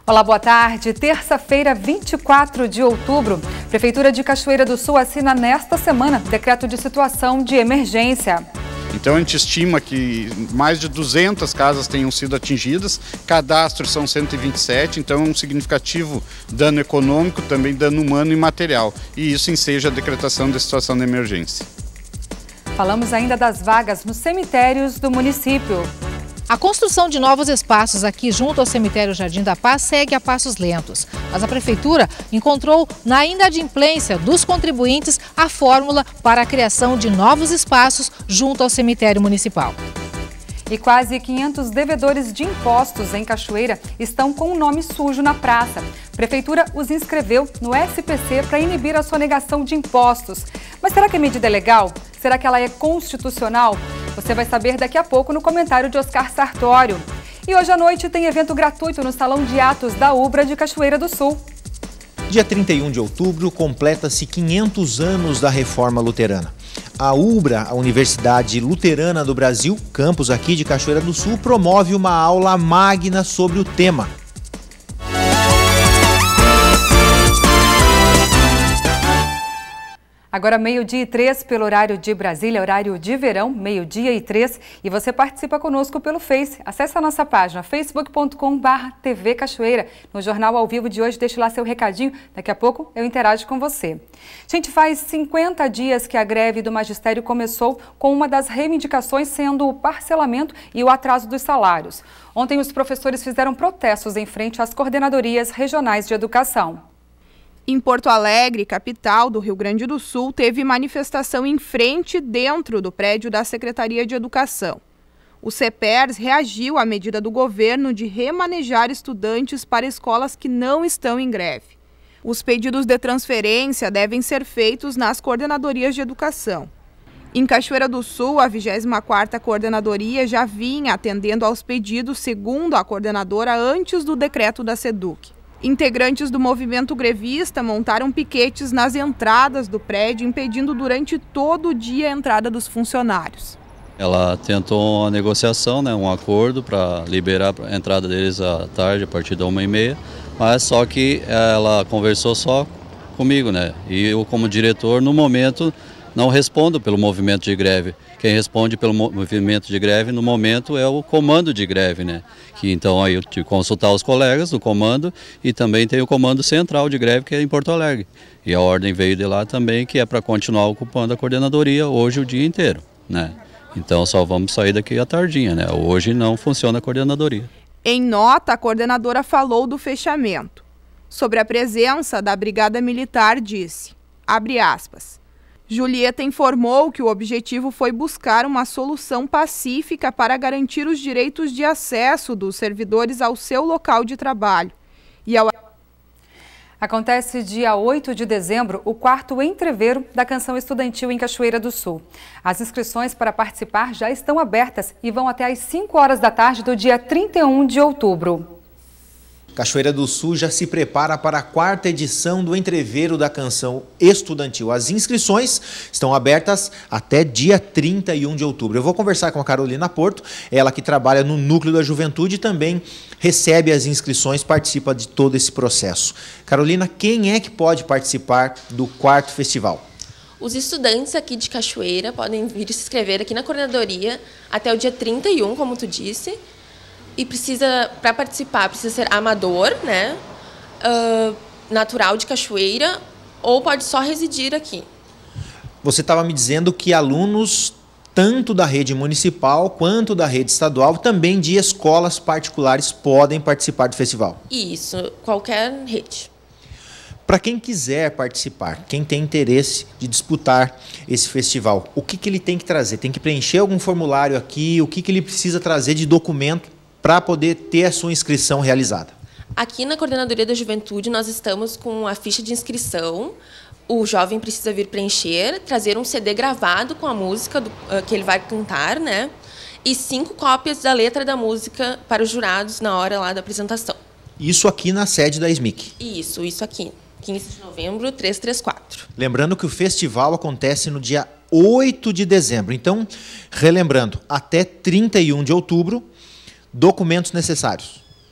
Olá, boa tarde. Terça-feira, 24 de outubro. Prefeitura de Cachoeira do Sul assina nesta semana decreto de situação de emergência. Então a gente estima que mais de 200 casas tenham sido atingidas, cadastros são 127, então é um significativo dano econômico, também dano humano e material. E isso enseja a decretação da situação de emergência. Falamos ainda das vagas nos cemitérios do município. A construção de novos espaços aqui junto ao cemitério Jardim da Paz segue a passos lentos. Mas a Prefeitura encontrou na inadimplência dos contribuintes a fórmula para a criação de novos espaços junto ao cemitério municipal. E quase 500 devedores de impostos em Cachoeira estão com o nome sujo na praça. A Prefeitura os inscreveu no SPC para inibir a sonegação de impostos. Mas será que a medida é legal? Será que ela é constitucional? Você vai saber daqui a pouco no comentário de Oscar Sartório. E hoje à noite tem evento gratuito no Salão de Atos da UBRA de Cachoeira do Sul. Dia 31 de outubro, completa-se 500 anos da Reforma Luterana. A UBRA, a Universidade Luterana do Brasil, campus aqui de Cachoeira do Sul, promove uma aula magna sobre o tema. Agora 12:03 pelo horário de Brasília, horário de verão, 12:03, e você participa conosco pelo Face. Acesse a nossa página facebook.com/TV Cachoeira. No Jornal ao Vivo de hoje, deixe lá seu recadinho, daqui a pouco eu interajo com você. Gente, faz 50 dias que a greve do magistério começou, com uma das reivindicações sendo o parcelamento e o atraso dos salários. Ontem os professores fizeram protestos em frente às coordenadorias regionais de educação. Em Porto Alegre, capital do Rio Grande do Sul, teve manifestação em frente dentro do prédio da Secretaria de Educação. O CEPERS reagiu à medida do governo de remanejar estudantes para escolas que não estão em greve. Os pedidos de transferência devem ser feitos nas coordenadorias de educação. Em Cachoeira do Sul, a 24ª coordenadoria já vinha atendendo aos pedidos, segundo a coordenadora, antes do decreto da SEDUC. Integrantes do movimento grevista montaram piquetes nas entradas do prédio, impedindo durante todo o dia a entrada dos funcionários. Ela tentou uma negociação, um acordo para liberar a entrada deles à tarde, a partir da 1h30, mas só que ela conversou só comigo, E eu, como diretor, no momento, não respondo pelo movimento de greve. Quem responde pelo movimento de greve no momento é o comando de greve, Que então aí eu tive que consultar os colegas do comando e também tem o comando central de greve, que é em Porto Alegre. E a ordem veio de lá também, que é para continuar ocupando a coordenadoria hoje o dia inteiro, Então só vamos sair daqui à tardinha, Hoje não funciona a coordenadoria. Em nota, a coordenadora falou do fechamento. Sobre a presença da Brigada Militar, disse, abre aspas, Julieta informou que o objetivo foi buscar uma solução pacífica para garantir os direitos de acesso dos servidores ao seu local de trabalho. Acontece dia 8 de dezembro o 4º entreveiro da Canção Estudantil em Cachoeira do Sul. As inscrições para participar já estão abertas e vão até às 5 horas da tarde do dia 31 de outubro. Cachoeira do Sul já se prepara para a 4ª edição do Entreveiro da Canção Estudantil. As inscrições estão abertas até dia 31 de outubro. Eu vou conversar com a Carolina Porto, ela que trabalha no Núcleo da Juventude e também recebe as inscrições, participa de todo esse processo. Carolina, quem é que pode participar do 4º festival? Os estudantes aqui de Cachoeira podem vir se inscrever aqui na coordenadoria até o dia 31, como tu disse. E para participar, precisa ser amador, natural de Cachoeira, ou pode só residir aqui. Você estava me dizendo que alunos, tanto da rede municipal quanto da rede estadual, também de escolas particulares, podem participar do festival. Isso, qualquer rede. Para quem quiser participar, quem tem interesse de disputar esse festival, o que ele tem que trazer? Tem que preencher algum formulário aqui? O que ele precisa trazer de documento para poder ter a sua inscrição realizada? Aqui na Coordenadoria da Juventude nós estamos com a ficha de inscrição. O jovem precisa vir preencher, trazer um CD gravado com a música que ele vai cantar, E 5 cópias da letra da música para os jurados na hora lá da apresentação. Isso aqui na sede da SMIC? Isso aqui. 15 de novembro, 334. Lembrando que o festival acontece no dia 8 de dezembro. Então, relembrando, até 31 de outubro, documentos necessários.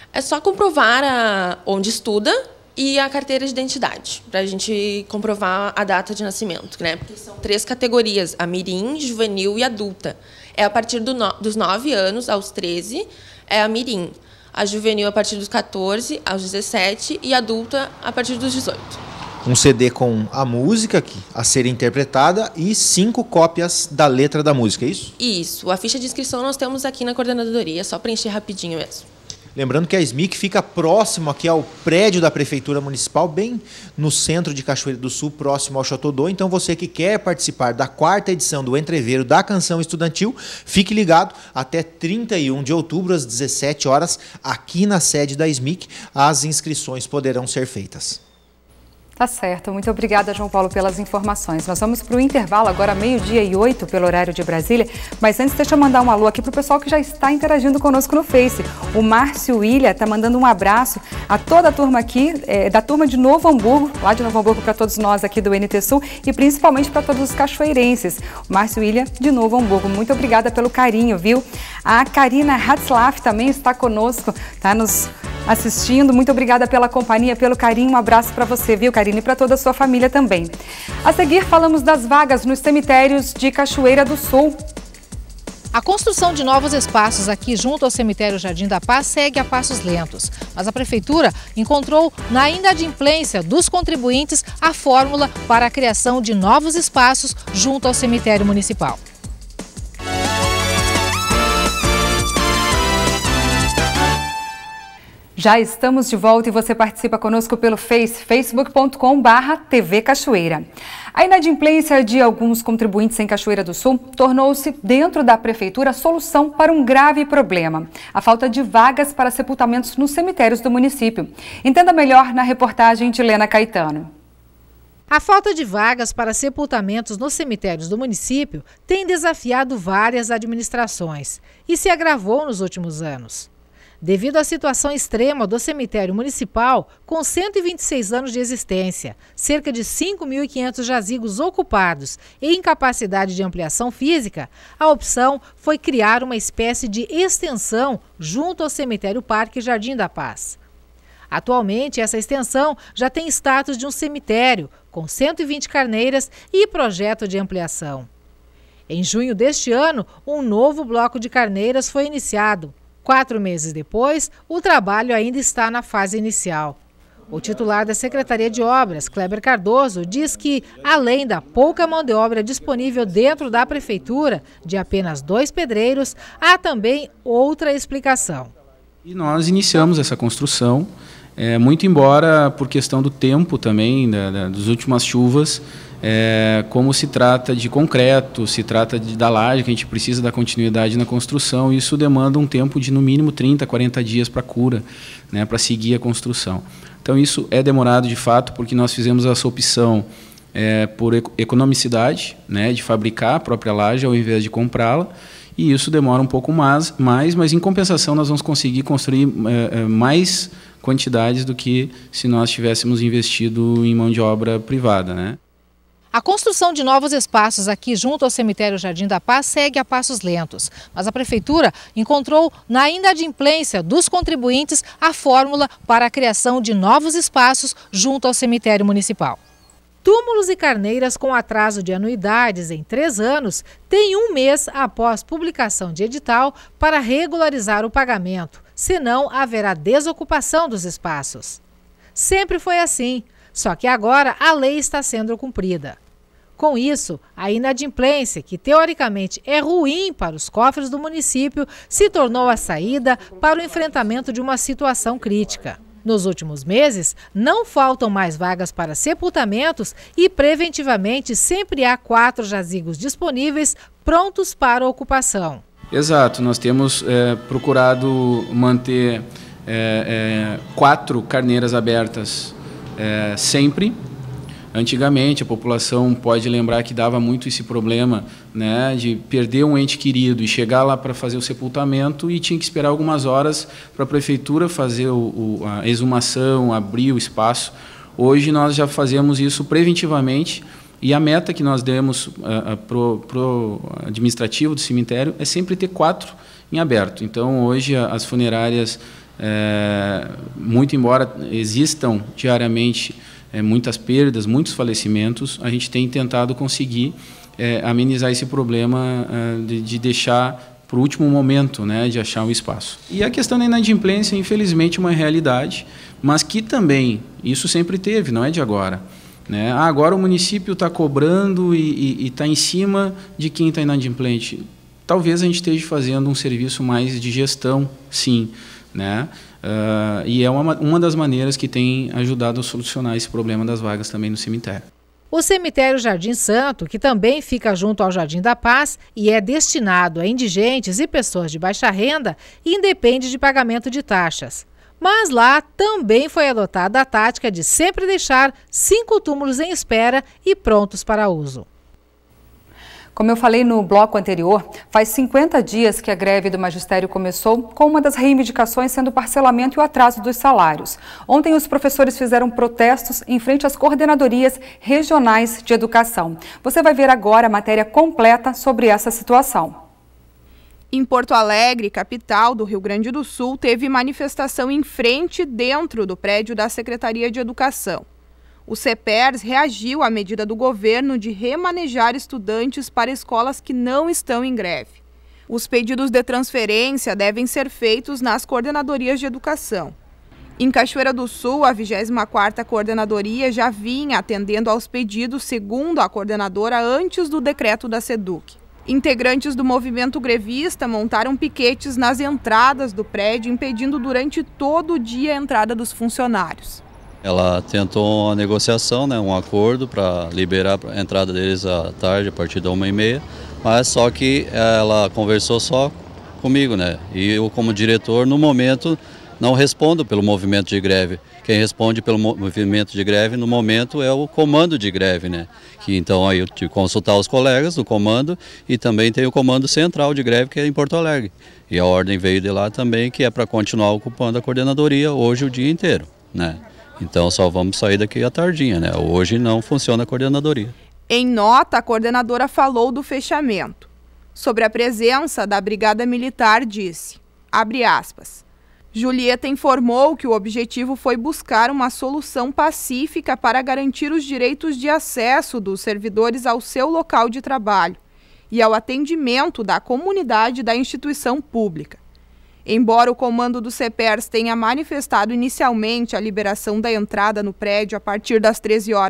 É só comprovar onde estuda e a carteira de identidade, para a gente comprovar a data de nascimento, né? Porque são 3 categorias, a mirim, juvenil e adulta. É a partir dos 9 anos aos 13, é a mirim. A juvenil a partir dos 14 aos 17 e a adulta a partir dos 18. Um CD com a música a ser interpretada e 5 cópias da letra da música, é isso? Isso. A ficha de inscrição nós temos aqui na coordenadoria, é só preencher rapidinho mesmo. Lembrando que a SMIC fica próximo aqui ao prédio da Prefeitura Municipal, bem no centro de Cachoeira do Sul, próximo ao Chateau. Então você que quer participar da 4ª edição do Entreveiro da Canção Estudantil, fique ligado, até 31 de outubro, às 17 horas, aqui na sede da SMIC, as inscrições poderão ser feitas. Tá certo, muito obrigada, João Paulo, pelas informações. Nós vamos para o intervalo agora, 12h08, pelo horário de Brasília. Mas antes, deixa eu mandar um alô aqui para o pessoal que já está interagindo conosco no Face. O Márcio William está mandando um abraço a toda a turma aqui, da turma de Novo Hamburgo, lá de Novo Hamburgo, para todos nós aqui do NT Sul e principalmente para todos os cachoeirenses. O Márcio William de Novo Hamburgo, muito obrigada pelo carinho, viu? A Karina Hatzlaff também está conosco, está nos assistindo. Muito obrigada pela companhia, pelo carinho. Um abraço para você, viu, Karina? E para toda a sua família também. A seguir, falamos das vagas nos cemitérios de Cachoeira do Sul. A construção de novos espaços aqui junto ao cemitério Jardim da Paz segue a passos lentos. Mas a Prefeitura encontrou na inadimplência dos contribuintes a fórmula para a criação de novos espaços junto ao cemitério municipal. Já estamos de volta e você participa conosco pelo facebook.com/TV Cachoeira. A inadimplência de alguns contribuintes em Cachoeira do Sul tornou-se, dentro da Prefeitura, a solução para um grave problema: a falta de vagas para sepultamentos nos cemitérios do município. Entenda melhor na reportagem de Lena Caetano. A falta de vagas para sepultamentos nos cemitérios do município tem desafiado várias administrações e se agravou nos últimos anos. Devido à situação extrema do cemitério municipal, com 126 anos de existência, cerca de 5.500 jazigos ocupados e incapacidade de ampliação física, a opção foi criar uma espécie de extensão junto ao cemitério Parque Jardim da Paz. Atualmente, essa extensão já tem status de um cemitério, com 120 carneiras e projeto de ampliação. Em junho deste ano, um novo bloco de carneiras foi iniciado. 4 meses depois, o trabalho ainda está na fase inicial. O titular da Secretaria de Obras, Kleber Cardoso, diz que, além da pouca mão de obra disponível dentro da Prefeitura, de apenas 2 pedreiros, há também outra explicação. E nós iniciamos essa construção, muito embora por questão do tempo também, das últimas chuvas, como se trata de concreto, se trata da laje, que a gente precisa da continuidade na construção, isso demanda um tempo de no mínimo 30, 40 dias para cura, né, para seguir a construção. Então isso é demorado de fato, porque nós fizemos essa opção por economicidade, né, de fabricar a própria laje ao invés de comprá-la, e isso demora um pouco mais, mas em compensação nós vamos conseguir construir mais quantidades do que se nós tivéssemos investido em mão de obra privada, né? A construção de novos espaços aqui junto ao cemitério Jardim da Paz segue a passos lentos, mas a Prefeitura encontrou na inadimplência dos contribuintes a fórmula para a criação de novos espaços junto ao cemitério municipal. Túmulos e carneiras com atraso de anuidades em 3 anos têm 1 mês após publicação de edital para regularizar o pagamento, senão haverá desocupação dos espaços. Sempre foi assim. Só que agora a lei está sendo cumprida. Com isso, a inadimplência, que teoricamente é ruim para os cofres do município, se tornou a saída para o enfrentamento de uma situação crítica. Nos últimos meses, não faltam mais vagas para sepultamentos e, preventivamente, sempre há 4 jazigos disponíveis prontos para ocupação. Exato, nós temos procurado manter 4 carneiras abertas sempre. Antigamente a população pode lembrar que dava muito esse problema, né, de perder um ente querido e chegar lá para fazer o sepultamento e tinha que esperar algumas horas para a Prefeitura fazer a exumação, abrir o espaço. Hoje nós já fazemos isso preventivamente e a meta que nós demos pro administrativo do cemitério é sempre ter 4 em aberto. Então hoje as funerárias muito embora existam diariamente muitas perdas, muitos falecimentos, a gente tem tentado conseguir amenizar esse problema de deixar para o último momento, né, de achar um espaço. E a questão da inadimplência, infelizmente, é uma realidade, mas que também, isso sempre teve, não é de agora. Né? Agora o município está cobrando e está em cima de quem está inadimplente. Talvez a gente esteja fazendo um serviço mais de gestão, sim, né? E é uma das maneiras que tem ajudado a solucionar esse problema das vagas também no cemitério. O cemitério Jardim Santo, que também fica junto ao Jardim da Paz e é destinado a indigentes e pessoas de baixa renda, independe de pagamento de taxas. Mas lá também foi adotada a tática de sempre deixar 5 túmulos em espera e prontos para uso. Como eu falei no bloco anterior, faz 50 dias que a greve do magistério começou, com uma das reivindicações sendo o parcelamento e o atraso dos salários. Ontem os professores fizeram protestos em frente às coordenadorias regionais de educação. Você vai ver agora a matéria completa sobre essa situação. Em Porto Alegre, capital do Rio Grande do Sul, teve manifestação em frente dentro do prédio da Secretaria de Educação. O CEPERS reagiu à medida do governo de remanejar estudantes para escolas que não estão em greve. Os pedidos de transferência devem ser feitos nas coordenadorias de educação. Em Cachoeira do Sul, a 24ª coordenadoria já vinha atendendo aos pedidos, segundo a coordenadora, antes do decreto da SEDUC. Integrantes do movimento grevista montaram piquetes nas entradas do prédio, impedindo durante todo o dia a entrada dos funcionários. Ela tentou uma negociação, né, um acordo para liberar a entrada deles à tarde, a partir da 1h30, mas só que ela conversou só comigo, né? E eu, como diretor, no momento, não respondo pelo movimento de greve. Quem responde pelo movimento de greve no momento é o comando de greve, né? Que então aí eu tive que consultar os colegas do comando e também tem o comando central de greve, que é em Porto Alegre. E a ordem veio de lá também, que é para continuar ocupando a coordenadoria hoje o dia inteiro, né? Então só vamos sair daqui à tardinha, né? Hoje não funciona a coordenadoria. Em nota, a coordenadora falou do fechamento. Sobre a presença da Brigada Militar, disse, abre aspas, Julieta informou que o objetivo foi buscar uma solução pacífica para garantir os direitos de acesso dos servidores ao seu local de trabalho e ao atendimento da comunidade da instituição pública. Embora o comando do CEPERS tenha manifestado inicialmente a liberação da entrada no prédio a partir das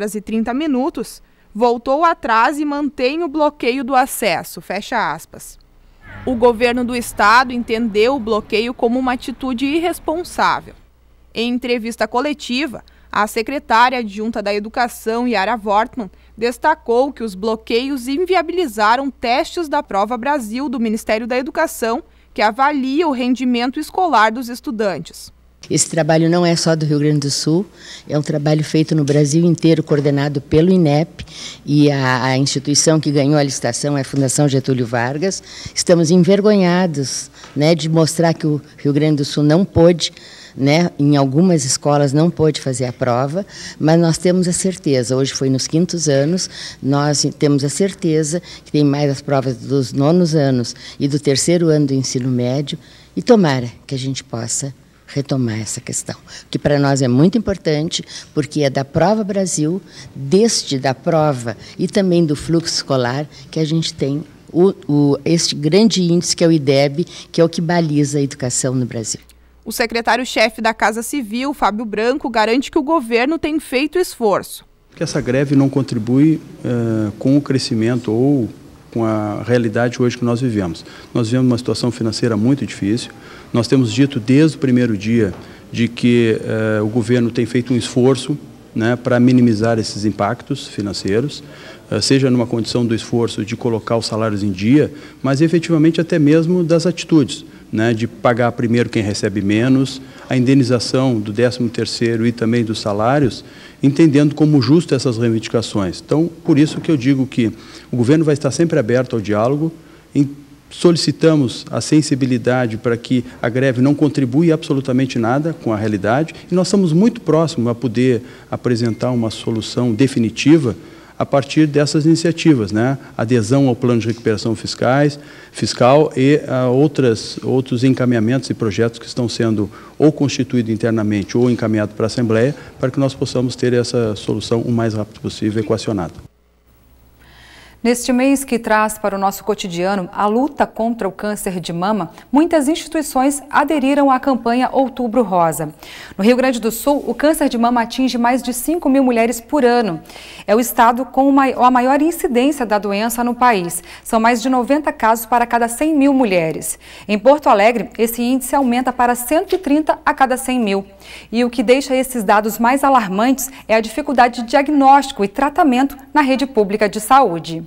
13h30, voltou atrás e mantém o bloqueio do acesso, fecha aspas. O governo do estado entendeu o bloqueio como uma atitude irresponsável. Em entrevista coletiva, a secretária adjunta da Educação, Yara Wortmann, destacou que os bloqueios inviabilizaram testes da Prova Brasil do Ministério da Educação, que avalia o rendimento escolar dos estudantes. Esse trabalho não é só do Rio Grande do Sul, é um trabalho feito no Brasil inteiro, coordenado pelo INEP, e a instituição que ganhou a licitação é a Fundação Getúlio Vargas. Estamos envergonhados, né, de mostrar que o Rio Grande do Sul não pôde, né, em algumas escolas não pôde fazer a prova, mas nós temos a certeza, hoje foi nos 5º anos, nós temos a certeza que tem mais as provas dos 9º anos e do 3º ano do ensino médio, e tomara que a gente possa retomar essa questão, que para nós é muito importante, porque é da Prova Brasil, da prova e também do fluxo escolar, que a gente tem este grande índice que é o IDEB, que é o que baliza a educação no Brasil. O secretário-chefe da Casa Civil, Fábio Branco, garante que o governo tem feito esforço. Que essa greve não contribui com o crescimento ou com a realidade hoje que nós vivemos. Nós vivemos uma situação financeira muito difícil. Nós temos dito desde o primeiro dia de que o governo tem feito um esforço, né, para minimizar esses impactos financeiros, seja numa condição do esforço de colocar os salários em dia, mas efetivamente até mesmo das atitudes, né, de pagar primeiro quem recebe menos, a indenização do 13º e também dos salários, entendendo como justo essas reivindicações. Então, por isso que eu digo que o governo vai estar sempre aberto ao diálogo, solicitamos a sensibilidade para que a greve não contribui absolutamente nada com a realidade e nós estamos muito próximos a poder apresentar uma solução definitiva a partir dessas iniciativas, né? Adesão ao plano de recuperação fiscal e outros encaminhamentos e projetos que estão sendo ou constituídos internamente ou encaminhados para a Assembleia, para que nós possamos ter essa solução o mais rápido possível equacionada. Neste mês que traz para o nosso cotidiano a luta contra o câncer de mama, muitas instituições aderiram à campanha Outubro Rosa. No Rio Grande do Sul, o câncer de mama atinge mais de 5.000 mulheres por ano. É o estado com a maior incidência da doença no país. São mais de 90 casos para cada 100.000 mulheres. Em Porto Alegre, esse índice aumenta para 130 a cada 100.000. E o que deixa esses dados mais alarmantes é a dificuldade de diagnóstico e tratamento na rede pública de saúde.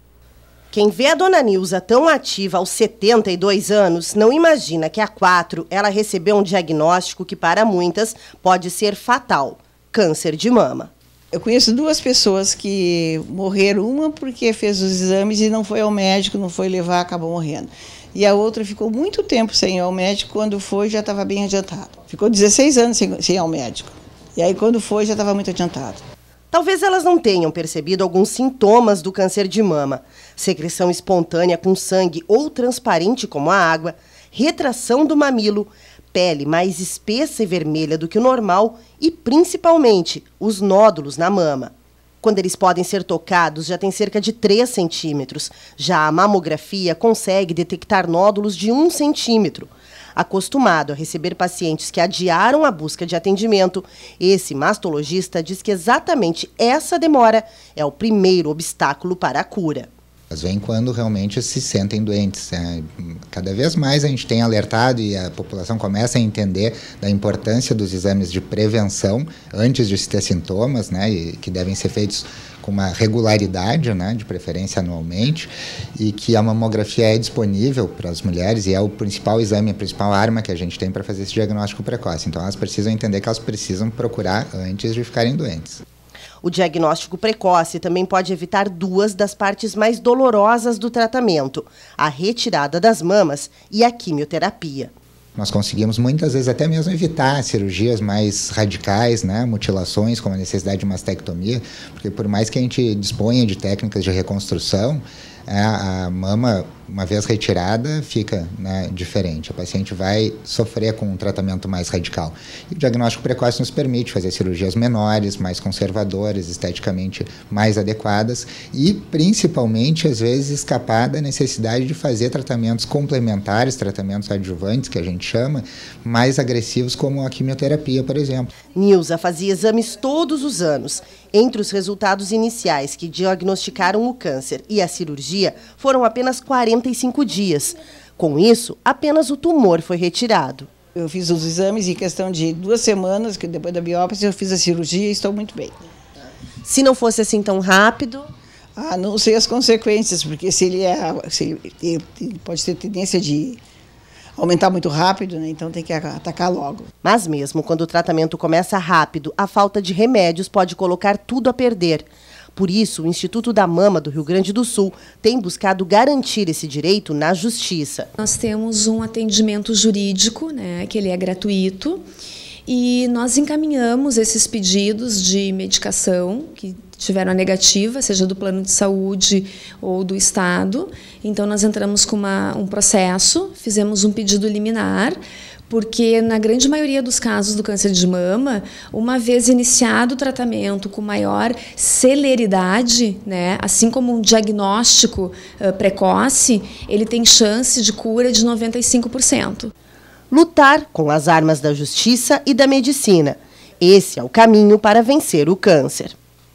Quem vê a dona Nilza tão ativa aos 72 anos não imagina que há 4 ela recebeu um diagnóstico que para muitas pode ser fatal: câncer de mama. Eu conheço 2 pessoas que morreram, uma porque fez os exames e não foi ao médico, não foi levar, acabou morrendo. E a outra ficou muito tempo sem ir ao médico, quando foi já estava bem adiantado. Ficou 16 anos sem ir ao médico. E aí quando foi já estava muito adiantado. Talvez elas não tenham percebido alguns sintomas do câncer de mama: secreção espontânea com sangue ou transparente como a água, retração do mamilo, pele mais espessa e vermelha do que o normal e, principalmente, os nódulos na mama. Quando eles podem ser tocados, já tem cerca de 3 centímetros. Já a mamografia consegue detectar nódulos de 1 centímetro. Acostumado a receber pacientes que adiaram a busca de atendimento, esse mastologista diz que exatamente essa demora é o primeiro obstáculo para a cura. Elas vêm quando realmente se sentem doentes. Cada vez mais a gente tem alertado e a população começa a entender da importância dos exames de prevenção antes de se ter sintomas, né, e que devem ser feitos com uma regularidade, né, de preferência anualmente, e que a mamografia é disponível para as mulheres e é o principal exame, a principal arma que a gente tem para fazer esse diagnóstico precoce. Então elas precisam entender que elas precisam procurar antes de ficarem doentes. O diagnóstico precoce também pode evitar 2 das partes mais dolorosas do tratamento: a retirada das mamas e a quimioterapia. Nós conseguimos muitas vezes até mesmo evitar cirurgias mais radicais, né, mutilações como a necessidade de mastectomia, porque por mais que a gente disponha de técnicas de reconstrução, a mama, uma vez retirada, fica, né, diferente. A paciente vai sofrer com um tratamento mais radical. E o diagnóstico precoce nos permite fazer cirurgias menores, mais conservadoras, esteticamente mais adequadas e, principalmente, às vezes, escapar da necessidade de fazer tratamentos complementares, tratamentos adjuvantes, que a gente chama, mais agressivos, como a quimioterapia, por exemplo. Nilza fazia exames todos os anos. Entre os resultados iniciais que diagnosticaram o câncer e a cirurgia, foram apenas 45 dias. Com isso, apenas o tumor foi retirado. Eu fiz os exames em questão de 2 semanas, que depois da biópsia eu fiz a cirurgia e estou muito bem. Se não fosse assim tão rápido? Não sei as consequências, porque se ele pode ter tendência de aumentar muito rápido, né? Então tem que atacar logo. Mas mesmo quando o tratamento começa rápido, a falta de remédios pode colocar tudo a perder. Por isso, o Instituto da Mama do Rio Grande do Sul tem buscado garantir esse direito na Justiça. Nós temos um atendimento jurídico, né, que ele é gratuito, e nós encaminhamos esses pedidos de medicação que tiveram a negativa, seja do plano de saúde ou do Estado. Então, nós entramos com um processo, fizemos um pedido liminar, porque na grande maioria dos casos do câncer de mama, uma vez iniciado o tratamento com maior celeridade, né, assim como um diagnóstico precoce, ele tem chance de cura de 95%. Lutar com as armas da justiça e da medicina. Esse é o caminho para vencer o câncer.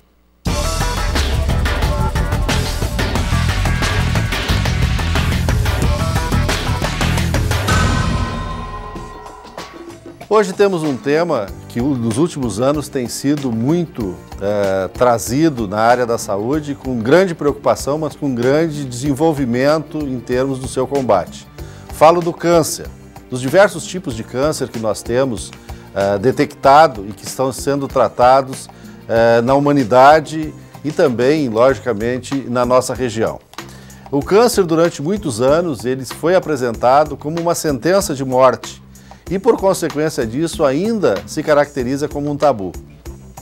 Hoje temos um tema que nos últimos anos tem sido muito trazido na área da saúde, com grande preocupação, mas com grande desenvolvimento em termos do seu combate. Falo do câncer, dos diversos tipos de câncer que nós temos detectado e que estão sendo tratados na humanidade e também, logicamente, na nossa região. O câncer, durante muitos anos, ele foi apresentado como uma sentença de morte, e, por consequência disso, ainda se caracteriza como um tabu.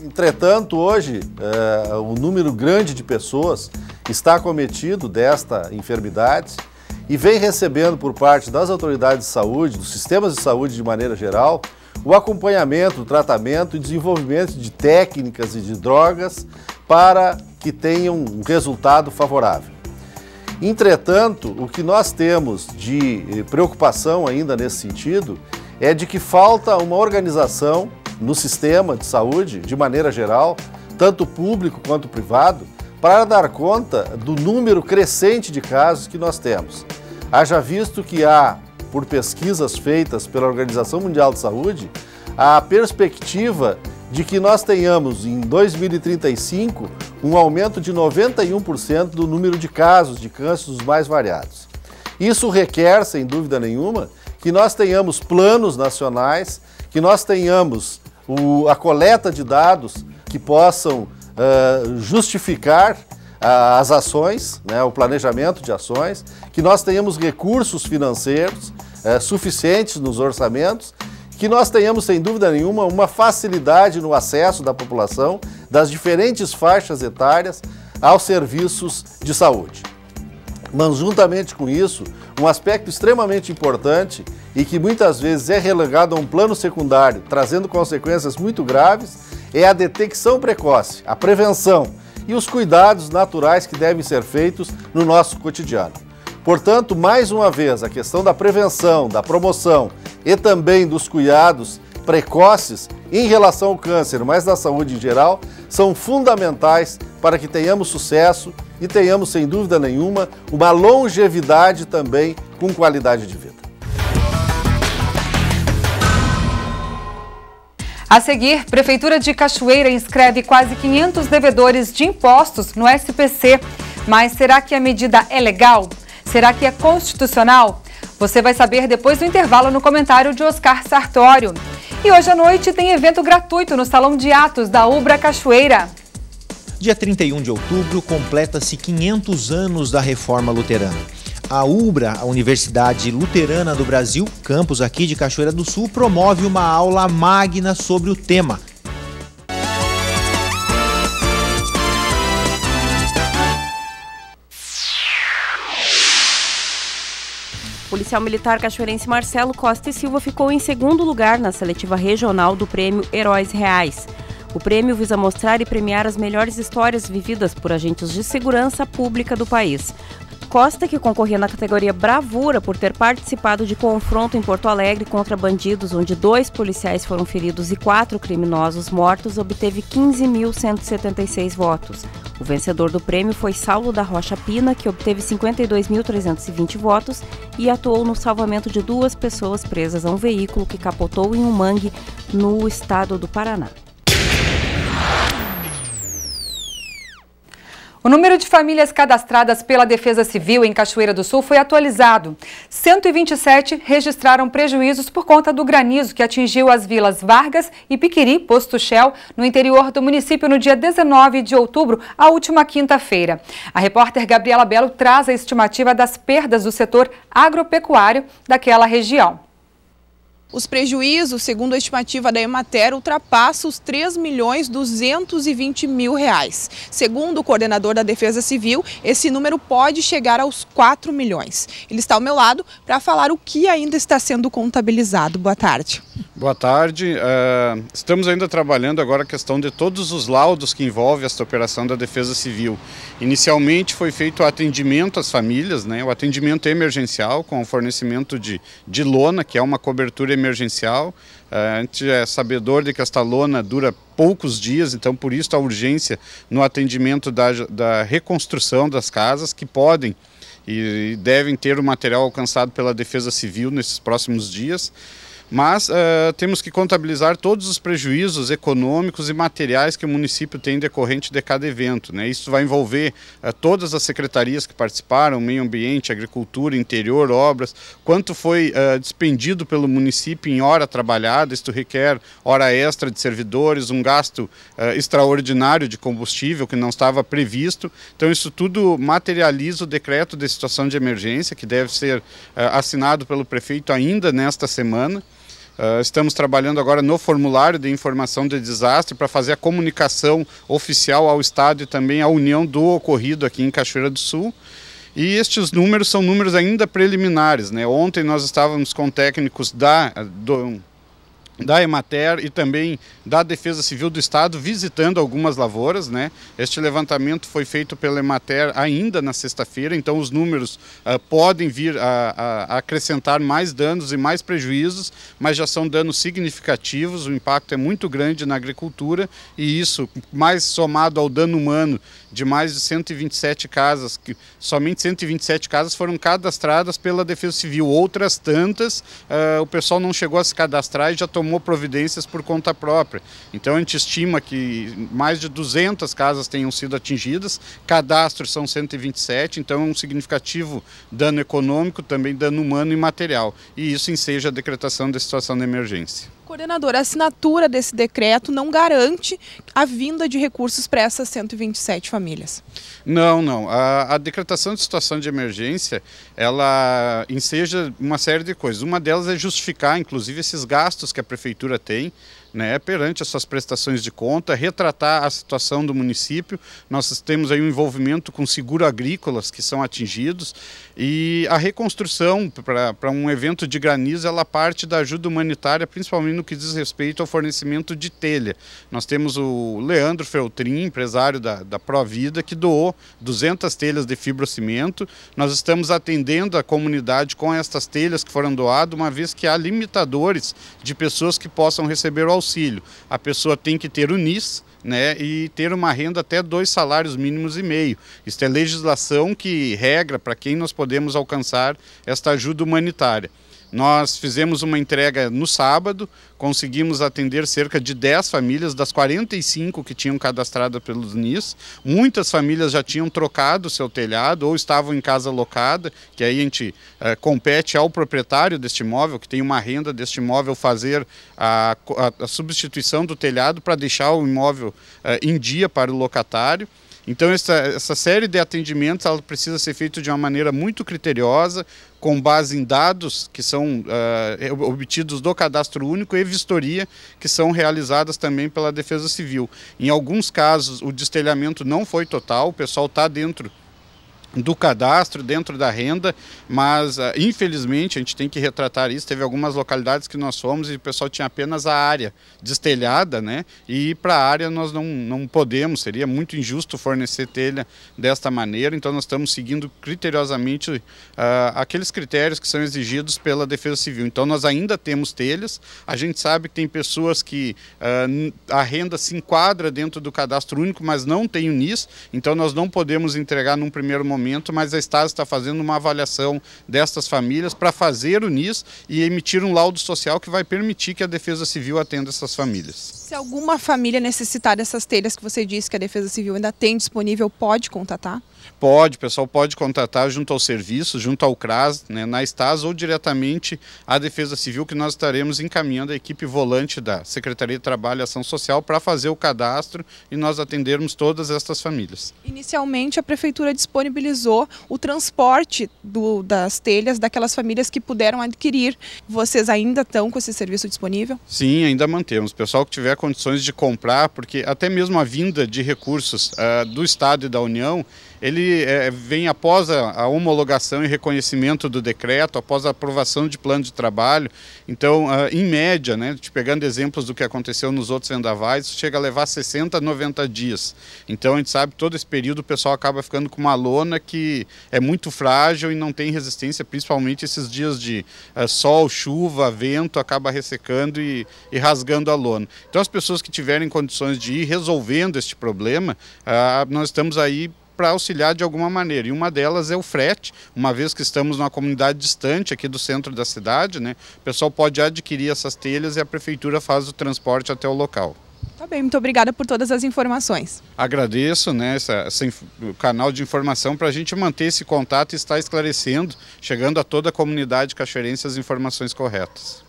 Entretanto, hoje, um número grande de pessoas está acometido desta enfermidade e vem recebendo por parte das autoridades de saúde, dos sistemas de saúde de maneira geral, o acompanhamento, o tratamento e desenvolvimento de técnicas e de drogas para que tenham um resultado favorável. Entretanto, o que nós temos de preocupação ainda nesse sentido é de que falta uma organização no sistema de saúde, de maneira geral, tanto público quanto privado, para dar conta do número crescente de casos que nós temos. Haja visto que há, por pesquisas feitas pela Organização Mundial de Saúde, a perspectiva de que nós tenhamos em 2035 um aumento de 91% do número de casos de câncer dos mais variados. Isso requer, sem dúvida nenhuma, que nós tenhamos planos nacionais, que nós tenhamos a coleta de dados que possam justificar as ações, né, o planejamento de ações, que nós tenhamos recursos financeiros suficientes nos orçamentos, que nós tenhamos, sem dúvida nenhuma, uma facilidade no acesso da população, das diferentes faixas etárias, aos serviços de saúde. Mas, juntamente com isso, um aspecto extremamente importante e que muitas vezes é relegado a um plano secundário, trazendo consequências muito graves, é a detecção precoce, a prevenção e os cuidados naturais que devem ser feitos no nosso cotidiano. Portanto, mais uma vez, a questão da prevenção, da promoção e também dos cuidados precoces em relação ao câncer, mas da saúde em geral, são fundamentais para que tenhamos sucesso e tenhamos, sem dúvida nenhuma, uma longevidade também com qualidade de vida. A seguir, Prefeitura de Cachoeira inscreve quase 500 devedores de impostos no SPC. Mas será que a medida é legal? Será que é constitucional? Você vai saber depois do intervalo no comentário de Oscar Sartório. E hoje à noite tem evento gratuito no Salão de Atos da Ubra Cachoeira. Dia 31 de outubro completa-se 500 anos da Reforma Luterana. A UBRA, a Universidade Luterana do Brasil, campus aqui de Cachoeira do Sul, promove uma aula magna sobre o tema. O policial militar cachoeirense Marcelo Costa e Silva ficou em segundo lugar na seletiva regional do prêmio Heróis Reais. O prêmio visa mostrar e premiar as melhores histórias vividas por agentes de segurança pública do país. Costa, que concorria na categoria Bravura por ter participado de confronto em Porto Alegre contra bandidos, onde 2 policiais foram feridos e 4 criminosos mortos, obteve 15.176 votos. O vencedor do prêmio foi Saulo da Rocha Pina, que obteve 52.320 votos e atuou no salvamento de 2 pessoas presas a um veículo que capotou em um mangue no estado do Paraná. O número de famílias cadastradas pela Defesa Civil em Cachoeira do Sul foi atualizado. 127 registraram prejuízos por conta do granizo que atingiu as vilas Vargas e Piquiri, Posto Shell, no interior do município no dia 19 de outubro, a última quinta-feira. A repórter Gabriela Belo traz a estimativa das perdas do setor agropecuário daquela região. Os prejuízos, segundo a estimativa da Emater, ultrapassam os R$ 3.220.000. Segundo o coordenador da Defesa Civil, esse número pode chegar aos 4 milhões. Ele está ao meu lado para falar o que ainda está sendo contabilizado. Boa tarde. Boa tarde. Estamos ainda trabalhando agora a questão de todos os laudos que envolvem esta operação da Defesa Civil. Inicialmente foi feito o atendimento às famílias, né? O atendimento emergencial com o fornecimento de lona, que é uma cobertura emergencial. A gente é sabedor de que esta lona dura poucos dias, então por isso a urgência no atendimento da reconstrução das casas que podem e devem ter o material alcançado pela Defesa Civil nesses próximos dias. Mas temos que contabilizar todos os prejuízos econômicos e materiais que o município tem decorrente de cada evento, né? Isso vai envolver todas as secretarias que participaram, meio ambiente, agricultura, interior, obras, quanto foi despendido pelo município em hora trabalhada. Isto requer hora extra de servidores, um gasto extraordinário de combustível que não estava previsto. Então isso tudo materializa o decreto de situação de emergência, que deve ser assinado pelo prefeito ainda nesta semana. Estamos trabalhando agora no formulário de informação de desastre para fazer a comunicação oficial ao Estado e também à União do ocorrido aqui em Cachoeira do Sul. E estes números são números ainda preliminares, né? Ontem nós estávamos com técnicos da Emater e também da Defesa Civil do Estado visitando algumas lavouras, né? Este levantamento foi feito pela Emater ainda na sexta-feira, então os números podem vir a acrescentar mais danos e mais prejuízos, mas já são danos significativos, o impacto é muito grande na agricultura e isso, mais somado ao dano humano de mais de 127 casas, que somente 127 casas foram cadastradas pela Defesa Civil, outras tantas o pessoal não chegou a se cadastrar e já tomou providências por conta própria. Então a gente estima que mais de 200 casas tenham sido atingidas, cadastros são 127, então é um significativo dano econômico, também dano humano e material. E isso enseja a decretação da situação de emergência. Coordenador, a assinatura desse decreto não garante a vinda de recursos para essas 127 famílias? Não. A decretação de situação de emergência, ela enseja uma série de coisas. Uma delas é justificar, inclusive, esses gastos que a Prefeitura tem, né, perante as suas prestações de conta, retratar a situação do município. Nós temos aí um envolvimento com seguro agrícolas que são atingidos e a reconstrução para um evento de granizo, ela parte da ajuda humanitária, principalmente no que diz respeito ao fornecimento de telha. Nós temos o Leandro Feltrin, empresário da Provida, que doou 200 telhas de fibrocimento. Nós estamos atendendo a comunidade com estas telhas que foram doadas, uma vez que há limitadores de pessoas que possam receber o auxílio. A pessoa tem que ter o NIS, né, e ter uma renda até 2 salários mínimos e meio. Isso é legislação que regra para quem nós podemos alcançar esta ajuda humanitária. Nós fizemos uma entrega no sábado, conseguimos atender cerca de 10 famílias das 45 que tinham cadastrado pelos NIS. Muitas famílias já tinham trocado o seu telhado ou estavam em casa locada, que aí a gente compete ao proprietário deste imóvel, que tem uma renda deste imóvel, fazer a substituição do telhado para deixar o imóvel em dia para o locatário. Então essa série de atendimentos ela precisa ser feita de uma maneira muito criteriosa, com base em dados que são obtidos do Cadastro Único e vistoria que são realizadas também pela Defesa Civil. Em alguns casos o destelhamento não foi total, o pessoal está dentro do cadastro, dentro da renda, mas infelizmente a gente tem que retratar isso. Teve algumas localidades que nós fomos e o pessoal tinha apenas a área destelhada, né? E para a área nós não podemos, seria muito injusto fornecer telha desta maneira, então nós estamos seguindo criteriosamente aqueles critérios que são exigidos pela Defesa Civil. Então nós ainda temos telhas, a gente sabe que tem pessoas que a renda se enquadra dentro do Cadastro Único, mas não tem o NIS, então nós não podemos entregar num primeiro momento, mas a Estado está fazendo uma avaliação destas famílias para fazer o NIS e emitir um laudo social que vai permitir que a Defesa Civil atenda essas famílias. Se alguma família necessitar dessas telhas que você disse que a Defesa Civil ainda tem disponível, pode contatar? Pode, o pessoal pode contatar junto ao serviço, junto ao CRAS, né, na Estasa ou diretamente à Defesa Civil, que nós estaremos encaminhando a equipe volante da Secretaria de Trabalho e Ação Social para fazer o cadastro e nós atendermos todas estas famílias. Inicialmente a Prefeitura disponibilizou o transporte das telhas daquelas famílias que puderam adquirir. Vocês ainda estão com esse serviço disponível? Sim, ainda mantemos. O pessoal que tiver condições de comprar, porque até mesmo a vinda de recursos do Estado e da União, ele vem após a homologação e reconhecimento do decreto, após a aprovação de plano de trabalho. Então, em média, né, pegando exemplos do que aconteceu nos outros vendavais, chega a levar 60 a 90 dias. Então, a gente sabe que todo esse período o pessoal acaba ficando com uma lona que é muito frágil e não tem resistência, principalmente esses dias de sol, chuva, vento, acaba ressecando e rasgando a lona. Então, as pessoas que tiverem condições de ir resolvendo este problema, nós estamos aí para auxiliar de alguma maneira, e uma delas é o frete, uma vez que estamos numa comunidade distante aqui do centro da cidade, né, o pessoal pode adquirir essas telhas e a Prefeitura faz o transporte até o local. Tá bem, muito obrigada por todas as informações. Agradeço, né, o canal de informação para a gente manter esse contato e estar esclarecendo, chegando a toda a comunidade cachoeirense as informações corretas.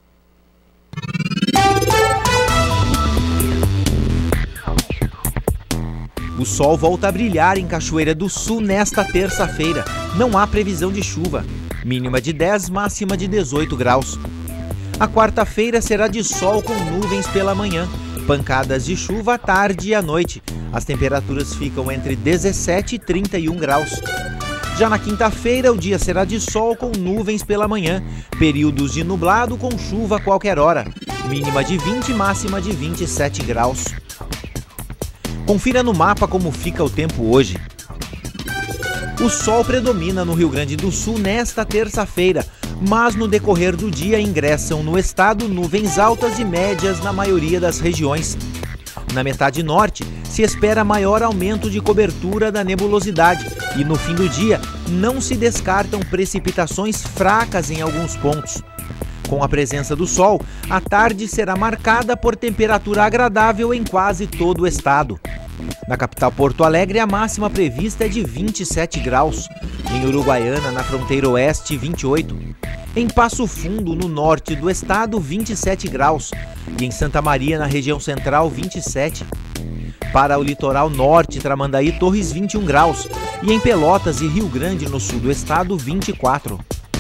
O sol volta a brilhar em Cachoeira do Sul nesta terça-feira. Não há previsão de chuva. Mínima de 10, máxima de 18 graus. A quarta-feira será de sol com nuvens pela manhã, pancadas de chuva à tarde e à noite. As temperaturas ficam entre 17 e 31 graus. Já na quinta-feira, o dia será de sol com nuvens pela manhã, períodos de nublado com chuva a qualquer hora, mínima de 20 e máxima de 27 graus. Confira no mapa como fica o tempo hoje. O sol predomina no Rio Grande do Sul nesta terça-feira, mas no decorrer do dia ingressam no estado nuvens altas e médias na maioria das regiões. Na metade norte, se espera maior aumento de cobertura da nebulosidade e no fim do dia não se descartam precipitações fracas em alguns pontos. Com a presença do sol, a tarde será marcada por temperatura agradável em quase todo o estado. Na capital Porto Alegre, a máxima prevista é de 27 graus. Em Uruguaiana, na fronteira oeste, 28. Em Passo Fundo, no norte do estado, 27 graus. E em Santa Maria, na região central, 27. Para o litoral norte, Tramandaí, Torres, 21 graus. E em Pelotas e Rio Grande, no sul do estado, 24.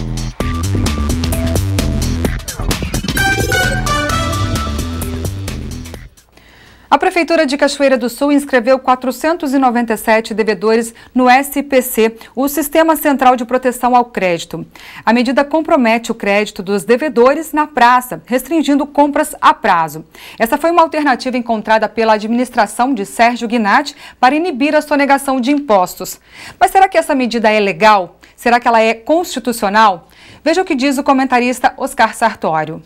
A Prefeitura de Cachoeira do Sul inscreveu 497 devedores no SPC, o Sistema Central de Proteção ao Crédito. A medida compromete o crédito dos devedores na praça, restringindo compras a prazo. Essa foi uma alternativa encontrada pela administração de Sérgio Gnatti para inibir a sonegação de impostos. Mas será que essa medida é legal? Será que ela é constitucional? Veja o que diz o comentarista Oscar Sartório.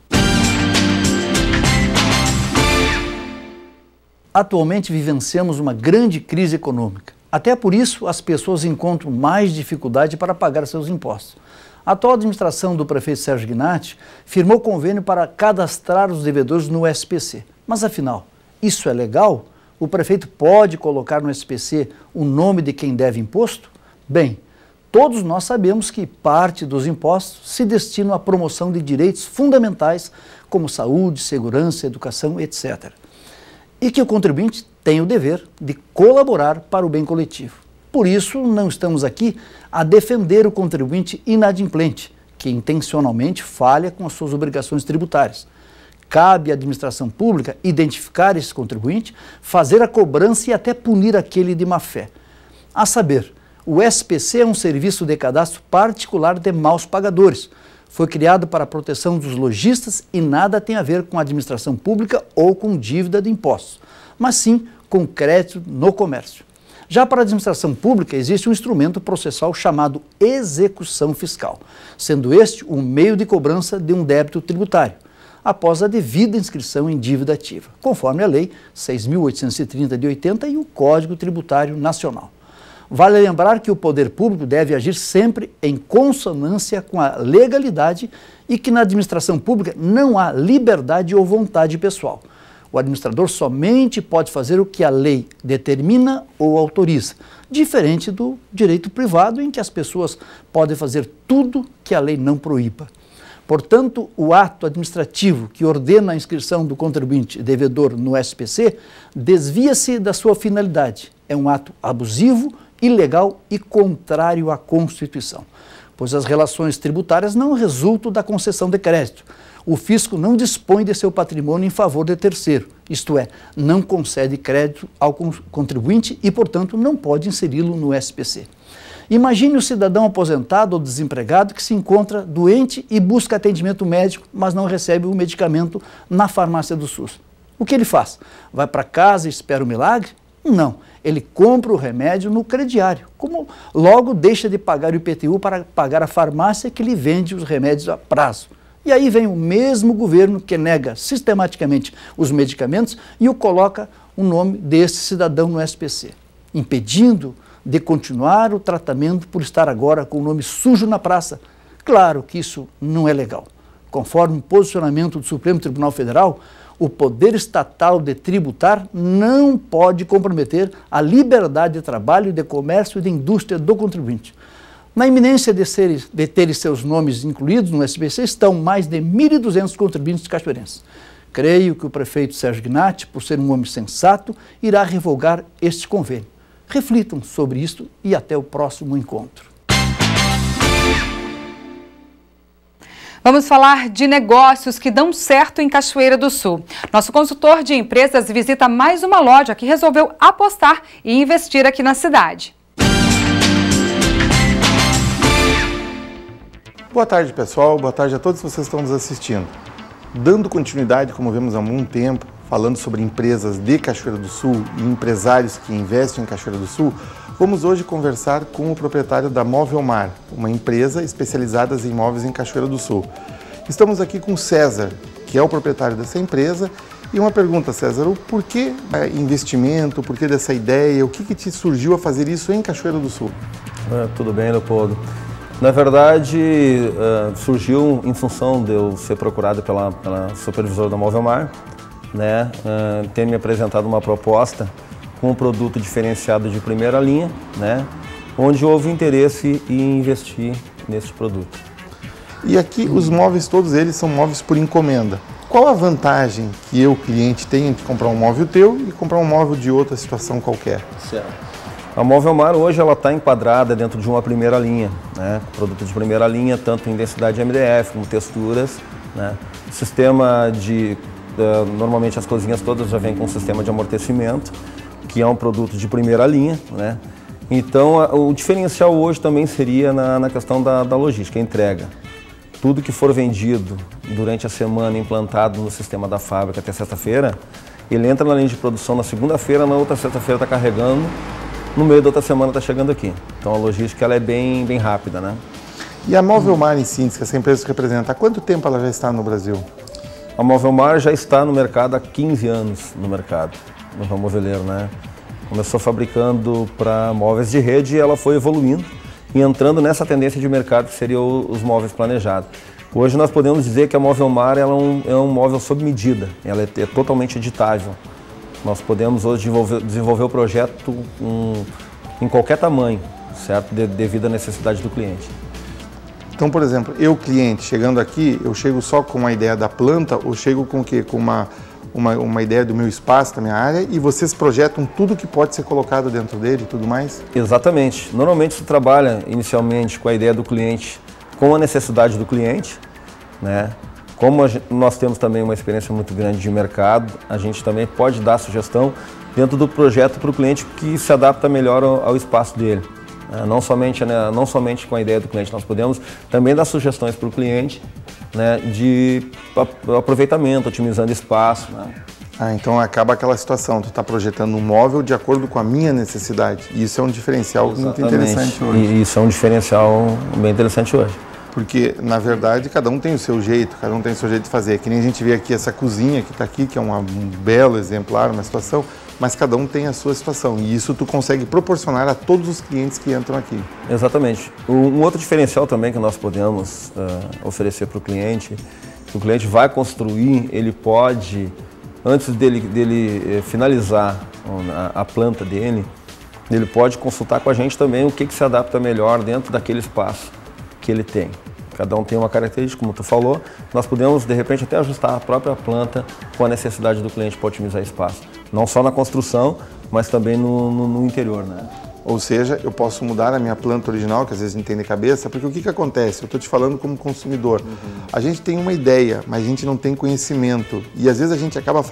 Atualmente vivenciamos uma grande crise econômica. Até por isso, as pessoas encontram mais dificuldade para pagar seus impostos. A atual administração do prefeito Sérgio Gnatti firmou convênio para cadastrar os devedores no SPC. Mas afinal, isso é legal? O prefeito pode colocar no SPC o nome de quem deve imposto? Bem, todos nós sabemos que parte dos impostos se destinam à promoção de direitos fundamentais como saúde, segurança, educação, etc. E que o contribuinte tem o dever de colaborar para o bem coletivo. Por isso, não estamos aqui a defender o contribuinte inadimplente, que intencionalmente falha com as suas obrigações tributárias. Cabe à administração pública identificar esse contribuinte, fazer a cobrança e até punir aquele de má fé. A saber, o SPC é um serviço de cadastro particular de maus pagadores. Foi criado para a proteção dos lojistas e nada tem a ver com a administração pública ou com dívida de impostos, mas sim com crédito no comércio. Já para a administração pública existe um instrumento processual chamado execução fiscal, sendo este o meio de cobrança de um débito tributário, após a devida inscrição em dívida ativa, conforme a Lei 6.830 de 80 e o Código Tributário Nacional. Vale lembrar que o poder público deve agir sempre em consonância com a legalidade e que na administração pública não há liberdade ou vontade pessoal. O administrador somente pode fazer o que a lei determina ou autoriza, diferente do direito privado em que as pessoas podem fazer tudo que a lei não proíba. Portanto, o ato administrativo que ordena a inscrição do contribuinte devedor no SPC desvia-se da sua finalidade. É um ato abusivo, ilegal e contrário à Constituição, pois as relações tributárias não resultam da concessão de crédito. O fisco não dispõe de seu patrimônio em favor de terceiro, isto é, não concede crédito ao contribuinte e, portanto, não pode inseri-lo no SPC. Imagine o cidadão aposentado ou desempregado que se encontra doente e busca atendimento médico, mas não recebe o medicamento na farmácia do SUS. O que ele faz? Vai para casa e espera o milagre? Não, ele compra o remédio no crediário, como logo deixa de pagar o IPTU para pagar a farmácia que lhe vende os remédios a prazo. E aí vem o mesmo governo que nega sistematicamente os medicamentos e o coloca o nome desse cidadão no SPC, impedindo de continuar o tratamento por estar agora com o nome sujo na praça. Claro que isso não é legal. Conforme o posicionamento do Supremo Tribunal Federal, o poder estatal de tributar não pode comprometer a liberdade de trabalho, de comércio e de indústria do contribuinte. Na iminência de terem seus nomes incluídos no SPC estão mais de 1.200 contribuintes cachoeirenses. Creio que o prefeito Sérgio Gnatti, por ser um homem sensato, irá revogar este convênio. Reflitam sobre isto e até o próximo encontro. Vamos falar de negócios que dão certo em Cachoeira do Sul. Nosso consultor de empresas visita mais uma loja que resolveu apostar e investir aqui na cidade. Boa tarde, pessoal. Boa tarde a todos vocês que estão nos assistindo. Dando continuidade, como vemos há muito tempo, falando sobre empresas de Cachoeira do Sul e empresários que investem em Cachoeira do Sul, vamos hoje conversar com o proprietário da Móvelmar, uma empresa especializada em imóveis em Cachoeira do Sul. Estamos aqui com o César, que é o proprietário dessa empresa. E uma pergunta, César, o porquê investimento, o porquê dessa ideia, o que te surgiu a fazer isso em Cachoeira do Sul? Tudo bem, Leopoldo. Na verdade, surgiu em função de eu ser procurado pela supervisora da Móvelmar, né, ter me apresentado uma proposta com um produto diferenciado de primeira linha, né, onde houve interesse em investir nesse produto. E aqui os móveis, todos eles são móveis por encomenda. Qual a vantagem que eu, cliente, tenho de comprar um móvel teu e comprar um móvel de outra situação qualquer? Certo. A Móvelmar hoje ela está enquadrada dentro de uma primeira linha, né? Produto de primeira linha, tanto em densidade MDF como texturas, né? Sistema de... normalmente as cozinhas todas já vêm com um sistema de amortecimento, que é um produto de primeira linha, né? Então o diferencial hoje também seria na questão da logística, a entrega. Tudo que for vendido durante a semana implantado no sistema da fábrica até sexta-feira, ele entra na linha de produção na segunda-feira, na outra sexta-feira está carregando, no meio da outra semana está chegando aqui. Então a logística ela é bem rápida, né? E a Móvelmar em síntese, essa empresa que representa, há quanto tempo ela já está no Brasil? A Móvelmar já está no mercado há 15 anos no mercado, no ramo moveleiro, né? Começou fabricando para móveis de rede e ela foi evoluindo e entrando nessa tendência de mercado que seria os móveis planejados. Hoje nós podemos dizer que a Móvelmar ela é um móvel sob medida, ela é totalmente editável. Nós podemos hoje desenvolver o projeto em qualquer tamanho, certo? Devido à necessidade do cliente. Então, por exemplo, eu, cliente, chegando aqui, eu chego só com uma ideia da planta ou chego com o quê? Com uma ideia do meu espaço, da minha área, e vocês projetam tudo que pode ser colocado dentro dele e tudo mais? Exatamente. Normalmente se trabalha inicialmente com a ideia do cliente, com a necessidade do cliente, né? Como nós temos também uma experiência muito grande de mercado, a gente também pode dar sugestão dentro do projeto para o cliente que se adapta melhor ao espaço dele. Não somente com a ideia do cliente, nós podemos também dar sugestões para o cliente, né, de aproveitamento, otimizando espaço. Né? Então acaba aquela situação, tu está projetando um móvel de acordo com a minha necessidade. E isso é um diferencial muito interessante hoje. E isso é um diferencial bem interessante hoje. Porque, na verdade, cada um tem o seu jeito, cada um tem o seu jeito de fazer. Que nem a gente vê aqui essa cozinha que está aqui, que é um belo exemplar, uma situação, mas cada um tem a sua situação. E isso tu consegue proporcionar a todos os clientes que entram aqui. Exatamente. Um outro diferencial também que nós podemos oferecer para o cliente vai construir, ele pode, antes dele finalizar a planta dele, ele pode consultar com a gente também o que se adapta melhor dentro daquele espaço que ele tem. Cada um tem uma característica, como tu falou, nós podemos de repente até ajustar a própria planta com a necessidade do cliente para otimizar espaço. Não só na construção, mas também no interior, né? Ou seja, eu posso mudar a minha planta original, que às vezes não tem de cabeça, porque o que acontece? Eu estou te falando como consumidor. A gente tem uma ideia, mas a gente não tem conhecimento. E às vezes a gente acaba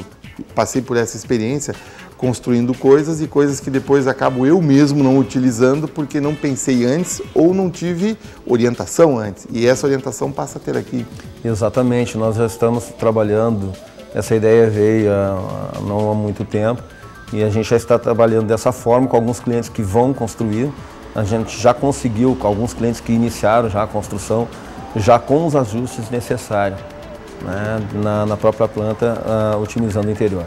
passei por essa experiência, construindo coisas e coisas que depois acabo eu mesmo não utilizando porque não pensei antes ou não tive orientação antes. E essa orientação passa a ter aqui. Exatamente, nós já estamos trabalhando, essa ideia veio não há muito tempo e a gente já está trabalhando dessa forma com alguns clientes que vão construir. A gente já conseguiu, com alguns clientes que iniciaram já a construção, já com os ajustes necessários, né, na própria planta, otimizando o interior.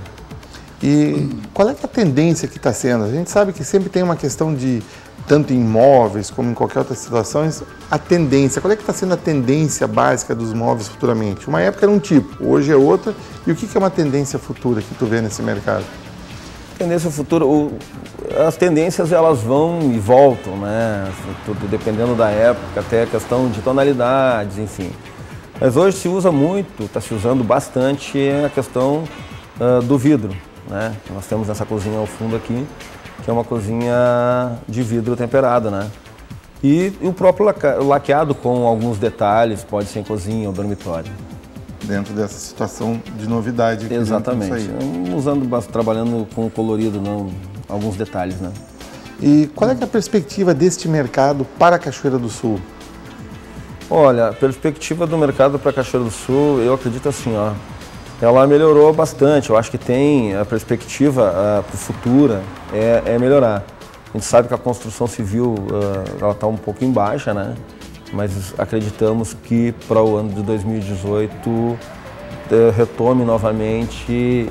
E qual é a tendência que está sendo? A gente sabe que sempre tem uma questão de, tanto em imóveis como em qualquer outra situação, a tendência. Qual é que está sendo a tendência básica dos móveis futuramente? Uma época era um tipo, hoje é outra. E o que é uma tendência futura que tu vê nesse mercado? Tendência futura, as tendências elas vão e voltam, né? Tudo dependendo da época, até a questão de tonalidades, enfim. Mas hoje se usa muito, está se usando bastante a questão do vidro, né? Nós temos essa cozinha ao fundo aqui, que é uma cozinha de vidro temperado, né? E o próprio laqueado com alguns detalhes, pode ser em cozinha ou dormitório. Dentro dessa situação de novidade. Exatamente. Trabalhando com colorido, não, alguns detalhes, né? E qual é que é a perspectiva deste mercado para a Cachoeira do Sul? Olha, a perspectiva do mercado para a Cachoeira do Sul, eu acredito assim, ó, ela melhorou bastante. Eu acho que tem a perspectiva futura é melhorar. A gente sabe que a construção civil ela está um pouco em baixa, né? Mas acreditamos que para o ano de 2018 retome novamente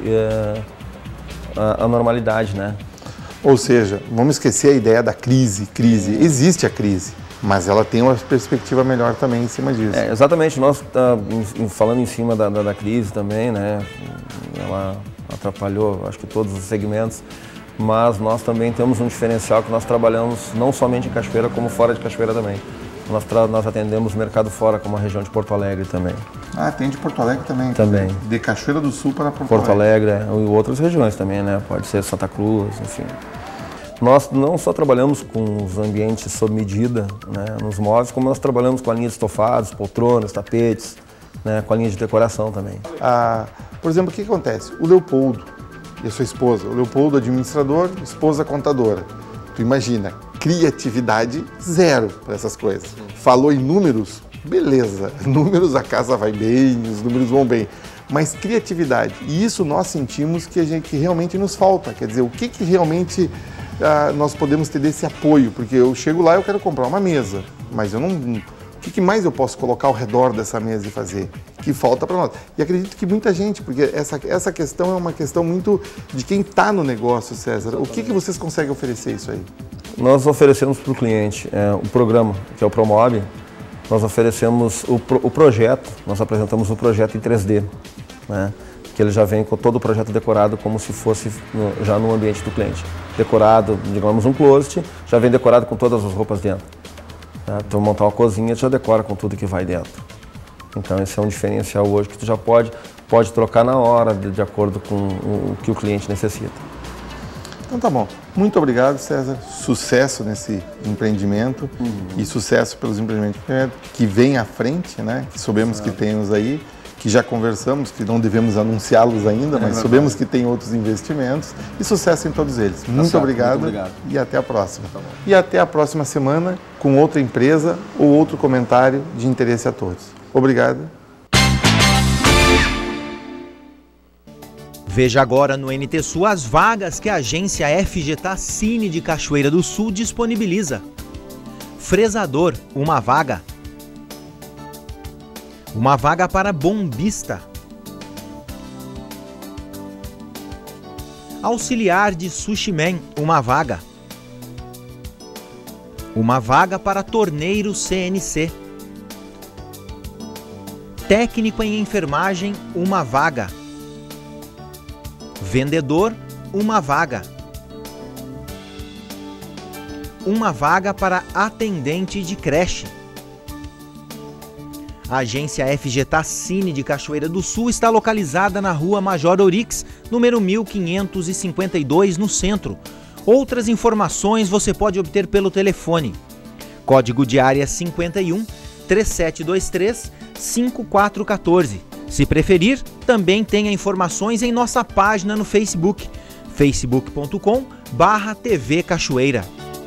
a normalidade, né? Ou seja, vamos esquecer a ideia da crise. Existe a crise, mas ela tem uma perspectiva melhor também em cima disso. Exatamente, nós falando em cima da crise também, né? Ela atrapalhou, acho que todos os segmentos, mas nós também temos um diferencial que nós trabalhamos não somente em Cachoeira, como fora de Cachoeira também. Nós atendemos o mercado fora, como a região de Porto Alegre também. Ah, atende Porto Alegre também? Também. De Cachoeira do Sul para Porto Alegre. E outras regiões também, né? Pode ser Santa Cruz, enfim. Nós não só trabalhamos com os ambientes sob medida, né, nos móveis, como nós trabalhamos com a linha de estofados, poltronas, tapetes, né, com a linha de decoração também. Por exemplo, o que acontece? O Leopoldo e a sua esposa, o Leopoldo administrador, esposa contadora. Tu imagina, criatividade zero para essas coisas. Falou em números, beleza, números a casa vai bem, os números vão bem, mas criatividade, e isso nós sentimos que realmente nos falta, quer dizer, o que realmente nós podemos ter desse apoio, porque eu chego lá e eu quero comprar uma mesa, mas eu não... O que mais eu posso colocar ao redor dessa mesa e fazer? Que falta para nós. E acredito que muita gente, porque essa questão é uma questão muito de quem está no negócio, César. O que vocês conseguem oferecer isso aí? Nós oferecemos para o cliente o programa, que é o Promob. Nós oferecemos o projeto, nós apresentamos o projeto em 3D, né? Que ele já vem com todo o projeto decorado como se fosse já no ambiente do cliente. Decorado, digamos, um closet, já vem decorado com todas as roupas dentro. Tu montar uma cozinha, tu já decora com tudo que vai dentro. Então esse é um diferencial hoje que tu já pode trocar na hora, de acordo com o que o cliente necessita. Então tá bom. Muito obrigado, César. Sucesso nesse empreendimento e sucesso pelos empreendimentos que vem à frente, né? Que sabemos que temos aí, que já conversamos, que não devemos anunciá-los ainda, mas sabemos que tem outros investimentos e sucesso em todos eles. Muito obrigado e até a próxima. E até a próxima semana com outra empresa ou outro comentário de interesse a todos. Obrigado. Veja agora no NT Sul as vagas que a agência FGTA Cine de Cachoeira do Sul disponibiliza. Fresador, uma vaga. Uma vaga para bombista. Auxiliar de Sushi Man, uma vaga. Uma vaga para torneiro CNC. Técnico em enfermagem, uma vaga. Vendedor, uma vaga. Uma vaga para atendente de creche. A agência FGTA Cine de Cachoeira do Sul está localizada na rua Major Orix, número 1552, no centro. Outras informações você pode obter pelo telefone. Código de área 51 3723 5414. Se preferir, também tenha informações em nossa página no Facebook, facebook.com/TV Cachoeira.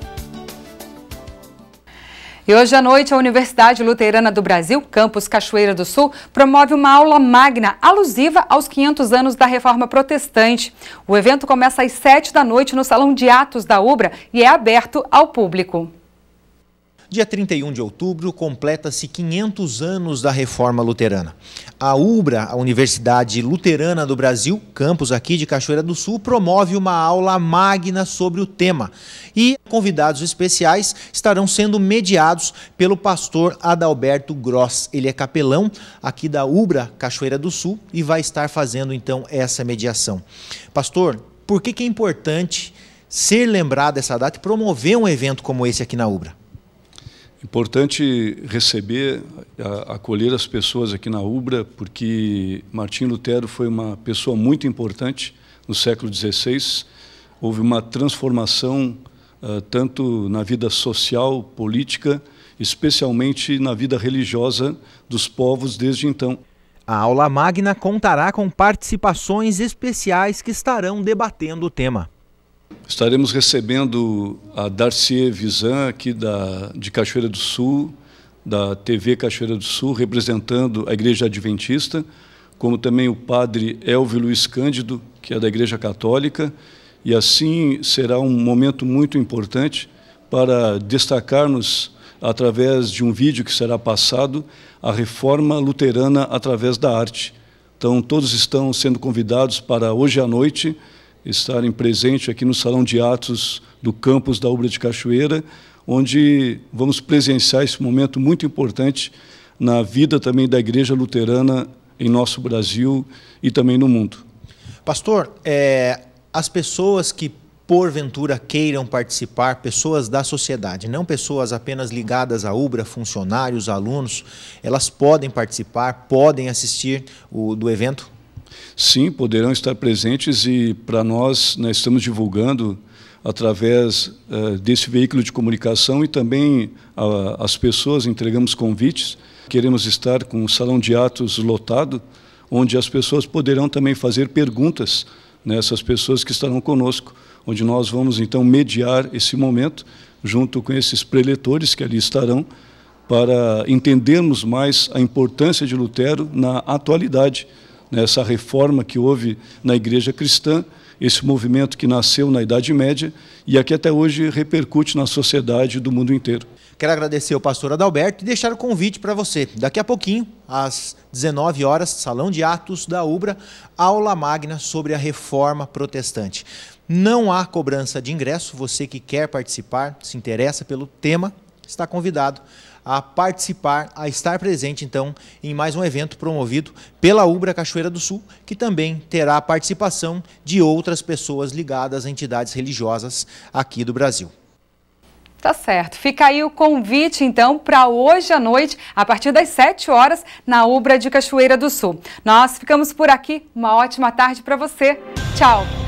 E hoje à noite, a Universidade Luterana do Brasil, campus Cachoeira do Sul, promove uma aula magna alusiva aos 500 anos da Reforma Protestante. O evento começa às 7 da noite no Salão de Atos da UBRA e é aberto ao público. Dia 31 de outubro, completa-se 500 anos da Reforma Luterana. A UBRA, a Universidade Luterana do Brasil, campus aqui de Cachoeira do Sul, promove uma aula magna sobre o tema. E convidados especiais estarão sendo mediados pelo pastor Adalberto Gross. Ele é capelão aqui da UBRA, Cachoeira do Sul, e vai estar fazendo então essa mediação. Pastor, por que é importante ser lembrado dessa data e promover um evento como esse aqui na UBRA? Importante receber, acolher as pessoas aqui na UBRA, porque Martim Lutero foi uma pessoa muito importante no século XVI. Houve uma transformação tanto na vida social, política, especialmente na vida religiosa dos povos desde então. A aula magna contará com participações especiais que estarão debatendo o tema. Estaremos recebendo a Darcy Visan, aqui de Cachoeira do Sul, da TV Cachoeira do Sul, representando a Igreja Adventista, como também o padre Elvio Luiz Cândido, que é da Igreja Católica, e assim será um momento muito importante para destacarmos, através de um vídeo que será passado, a reforma luterana através da arte. Então, todos estão sendo convidados para hoje à noite estarem presentes aqui no Salão de Atos do campus da Ubra de Cachoeira, onde vamos presenciar esse momento muito importante na vida também da Igreja Luterana em nosso Brasil e também no mundo. Pastor, as pessoas que porventura queiram participar, pessoas da sociedade, não pessoas apenas ligadas à Ubra, funcionários, alunos, elas podem participar, podem assistir do evento? Sim, poderão estar presentes e para nós estamos divulgando através desse veículo de comunicação e também as pessoas entregamos convites. Queremos estar com o Salão de Atos lotado, onde as pessoas poderão também fazer perguntas nessas pessoas que estarão conosco, onde nós vamos então mediar esse momento junto com esses preletores que ali estarão para entendermos mais a importância de Lutero na atualidade, nessa reforma que houve na Igreja Cristã, esse movimento que nasceu na Idade Média e aqui até hoje repercute na sociedade do mundo inteiro. Quero agradecer ao pastor Adalberto e deixar o convite para você. Daqui a pouquinho, às 19 horas, Salão de Atos da Ubra, aula magna sobre a Reforma Protestante. Não há cobrança de ingresso, você que quer participar, se interessa pelo tema, está convidado a participar, a estar presente, então, em mais um evento promovido pela Ubra Cachoeira do Sul, que também terá a participação de outras pessoas ligadas a entidades religiosas aqui do Brasil. Tá certo. Fica aí o convite, então, para hoje à noite, a partir das 7 horas, na Ubra de Cachoeira do Sul. Nós ficamos por aqui. Uma ótima tarde para você. Tchau!